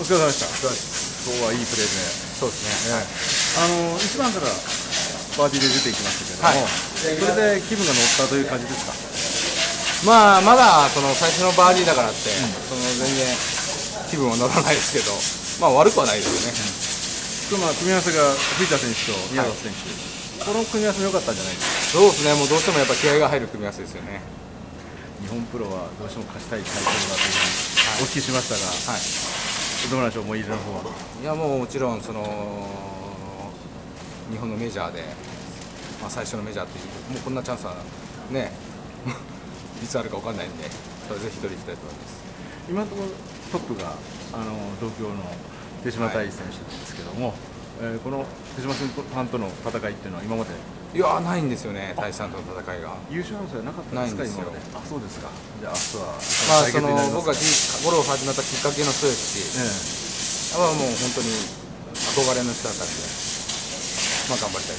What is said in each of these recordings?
お疲れ様でした。今日はいいプレーで、 そうですね。 1番からバーディーで出ていきましたけれども、それで気分が乗ったという感じですか。 まあまだその最初のバーディーだからって、その全然気分は乗らないですけど、まあ悪くはないですよね。 組み合わせが藤田選手と宮里選手、この組み合わせも良かったんじゃないですか。 そうですね。もうどうしてもやっぱ気合が入る組み合わせですよね。 日本プロはどうしても勝ちたいタイトルだというふうにお聞きしましたが、どうなんでしょう、思い入れの方は。 いやもうもちろんその日本のメジャーで、最初のメジャーっていうもうこんなチャンスはねいつあるか分かんないんで、それぜひ取りに行きたいと思います。 今のところトップが同郷の手島大選手なんですけども、この手島さんとの戦いっていうのは今までいやないんですよね。大志さんとの戦いが優勝争いはなかったんですか。今まで。あ、そうですか。じゃあ明日はその僕がゴルフを始めたきっかけの人ですし、もう本当に憧れの人だったんで、頑張りたいです。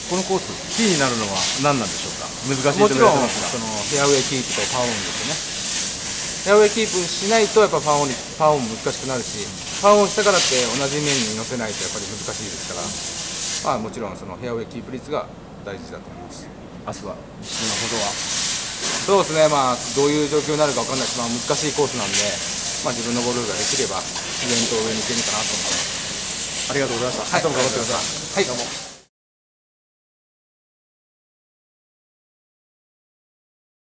このコースキーになるのは何なんでしょうか。難しいともちろん言われてますが、 そのフェアウェイキープとパーオンですよね。フェアウェイキープしないとやっぱパーオンも難しくなるし、パーオンしたからって同じ面に乗せないとやっぱり難しいですから、もちろんそのフェアウェイキープ率が大事だと思います。 明日は西のほどはそうですね。どういう状況になるか分かんないし、難しいコースなんで、自分のゴルフができれば自然と上に行けるかなと思います。 ありがとうございました。明日も頑張ってください。 はい。どうも。